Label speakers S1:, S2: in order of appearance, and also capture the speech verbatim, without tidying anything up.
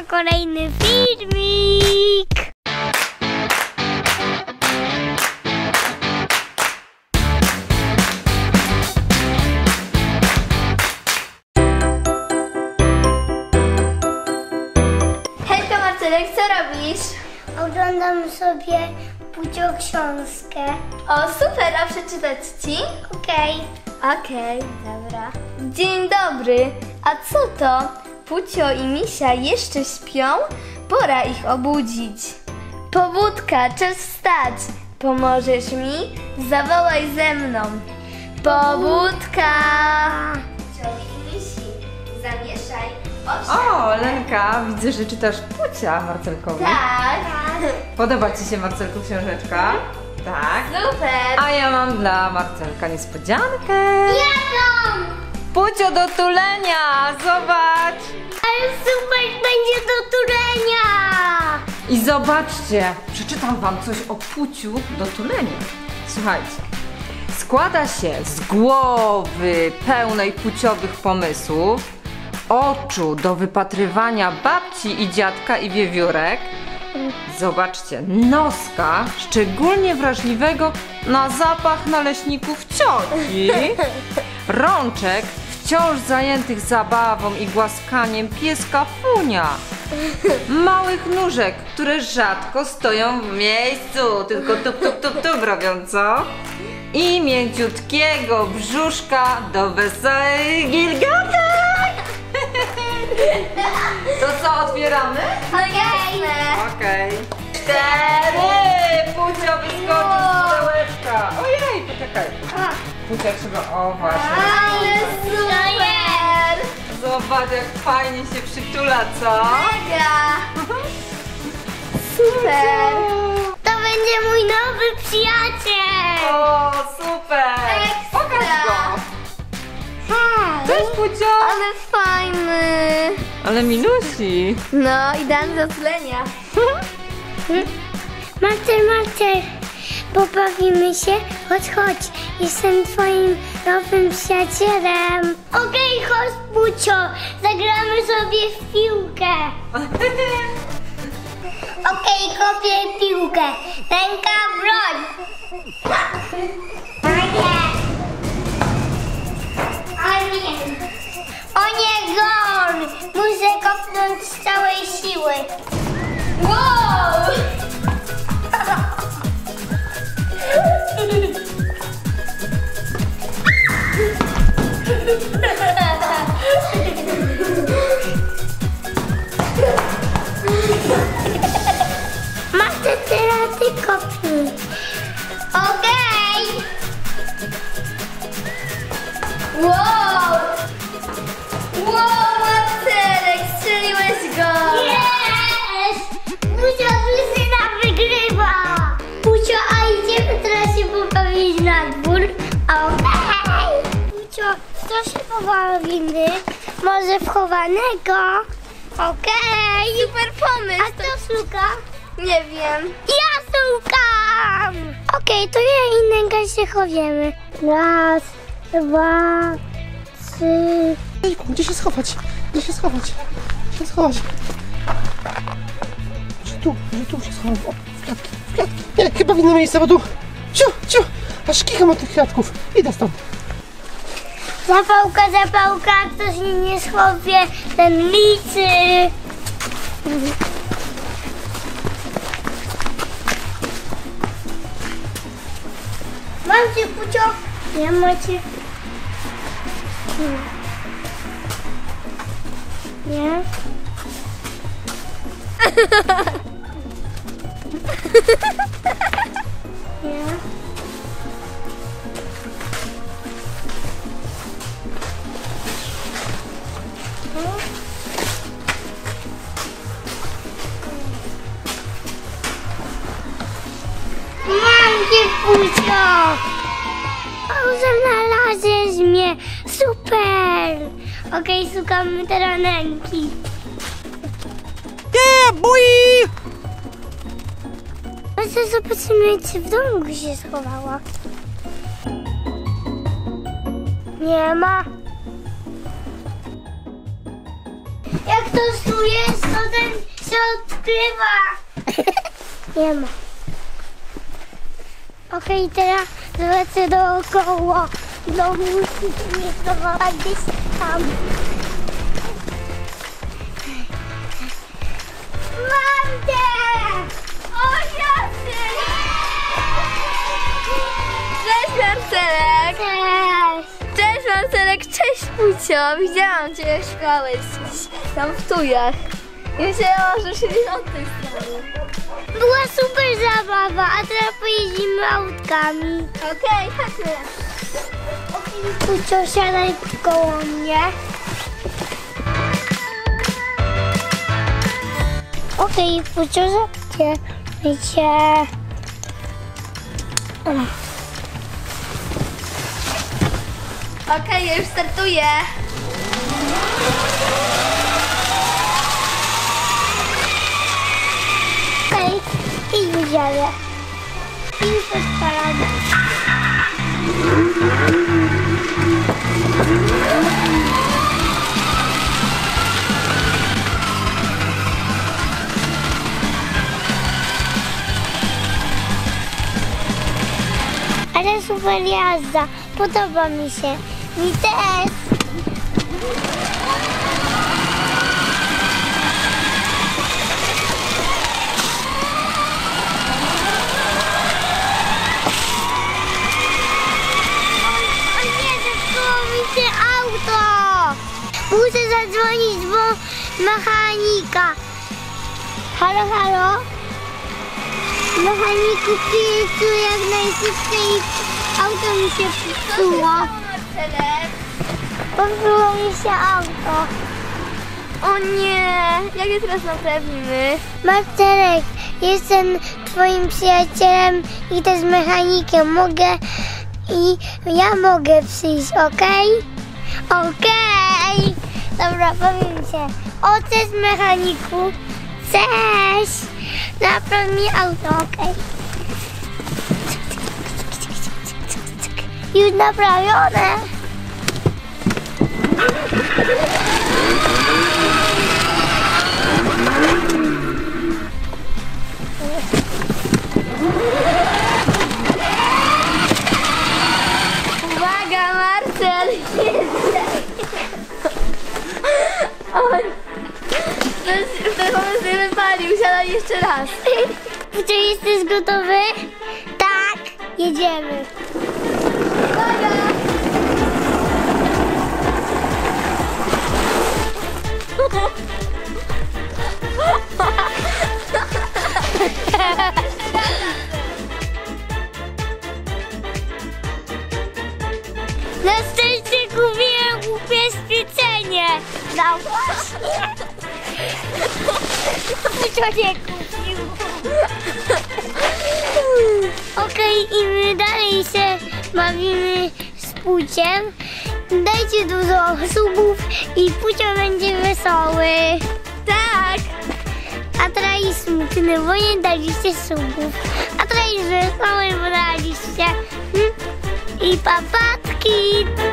S1: na kolejny filmik.
S2: Hejka Marcelek, co robisz?
S1: Oglądam sobie Pucio książkę.
S2: O, super, a przeczytać ci?
S1: Okej.
S2: Okej, dobra. Dzień dobry, a co to? Pucio i Misia jeszcze śpią? Pora ich obudzić. Pobudka, czas wstać. Pomożesz mi? Zawołaj ze mną. Pobudka! Pucio i Misi, zamieszaj osiem.
S3: O, Lenka, widzę, że czytasz Pucia Marcelkowi.
S2: Tak.
S3: Podoba ci się, Marcelku, książeczka? Tak.
S2: Super.
S3: A ja mam dla Marcelka niespodziankę.
S1: Jadą!
S3: Pucio do tulenia, zobacz.
S1: Ale super będzie do turenia.
S3: I zobaczcie, przeczytam wam coś o Puciu do tulenia. Słuchajcie. Składa się z głowy pełnej puciowych pomysłów, oczu do wypatrywania babci i dziadka i wiewiórek. Zobaczcie, noska szczególnie wrażliwego na zapach naleśników cioci, rączek wciąż zajętych zabawą i głaskaniem pieska Funia, małych nóżek, które rzadko stoją w miejscu, tylko tup, tup, tup, tup robią, co? I mięciutkiego brzuszka do wesołych gilgotek! To co, otwieramy?
S2: Okej.
S3: Okej. Cztery! Pucio wyskoczył z pudełeczka. Ojej, poczekaj. Pucia trzeba, o właśnie.
S2: Ale super!
S3: Zobacz, jak fajnie się przytula, co?
S2: Mega! Super!
S1: To będzie mój nowy przyjaciel.
S3: O, super!
S2: Ekstra.
S3: Pokaż go! Cześć, Pucio!
S2: Ale fajny!
S3: Ale minusi.
S2: No, idealny do tulenia.
S1: Marcel, Marcel, pobawimy się? Chodź, chodź. Jestem twoim nowym przyjacielem. Okej, chodź, Pucio. Zagramy sobie w piłkę. Okej, kopię piłkę. Ręka, broń. O nie. O nie. O nie, gol. Muszę kopnąć z całej siły.
S2: Wow!
S1: Marcel, teraz ty kopnij. Okej.
S2: Wow! Wow, Marcelek, strzeliłeś go!
S1: Jest! Pucio drużyna wygrywa! Pucio, a idziemy teraz się pobawić na dwór? Okej! Pucio, co się pobawimy? Może w chowanego? Okej!
S2: Super pomysł!
S1: A kto szuka?
S2: Nie wiem.
S1: Ja szukam! Okej, to ja i Nęga się chowiemy. Raz, dwa, trzy...
S4: Ejku, gdzie się schować? Gdzie się schować? Gdzie się schować? Że tu, że tu się schowam. O, w kwiatki, w kwiatki. Nie, chyba w inne miejsce, bo tu... Ciu, ciu, aż kicham od tych kwiatków. Idę stąd.
S1: Zapałka, zapałka, ktoś mnie nie schowie, ten liczy. Mam cię, Pucio. Ja macie. Nie. Nie. Mam cię, Pucio! O, znalazłeś mnie! Super! Okej, szukamy teraz Nęki.
S4: Nie, boi!
S1: Może zobaczymy, czy w domu się schowała. Nie ma. Jak stosujesz, to ten się odkrywa. Nie ma. Okej, teraz lecę dookoła. Do musi mnie schowała gdzieś tam. Mam cię!
S2: O, jasny! Cześć, Marcelek!
S1: Cześć!
S2: Cześć, Marcelek! Cześć, Pucio! Widziałam cię, jak szukałeś tam w tujach. I myślałam, że siedzisz od tej strony.
S1: Była super zabawa, a teraz pojeździmy autkami.
S2: Okej, chodźmy.
S1: Pucio, siadaj koło mnie. Okej, Pucio, zabieramy cię.
S2: Okej, ja już startuję.
S1: Okej, idź dziale. I już odpalamy. Ale super jazda, podoba mi się. Mi też. O nie, zepsuło mi się auto. Muszę zadzwonić do mechanika. Halo, halo? Mechaniku, przyjedź jak najszybciej, auto mi się popsuło.
S2: Marcelek.
S1: Popsuło mi się auto.
S2: O nie, jak je teraz naprawimy?
S1: Marcelek, jestem twoim przyjacielem i też mechanikiem. Mogę i ja mogę przyjść, okej? Okej. Dobra, powiem się. O, cześć mechaniku. Cześć. Napraw mi auto, okej? Już naprawione.
S2: Uwaga, Marcel! Oj, ten, ten pomysł nie wypalił, siadaj jeszcze raz.
S1: Czy jesteś gotowy? Tak, jedziemy.
S2: Uwaga!
S1: Na szczęście kupiłem ubezpieczenie. No właśnie. Co nie kupił? Okej, i my dalej się bawimy z Puciem. Dajcie dużo subów i Pucio będzie wesoły.
S2: Tak!
S1: A teraz jest smutny, bo nie daliście subów. A teraz jest wesoły, bo daliście. Hm? I papatki.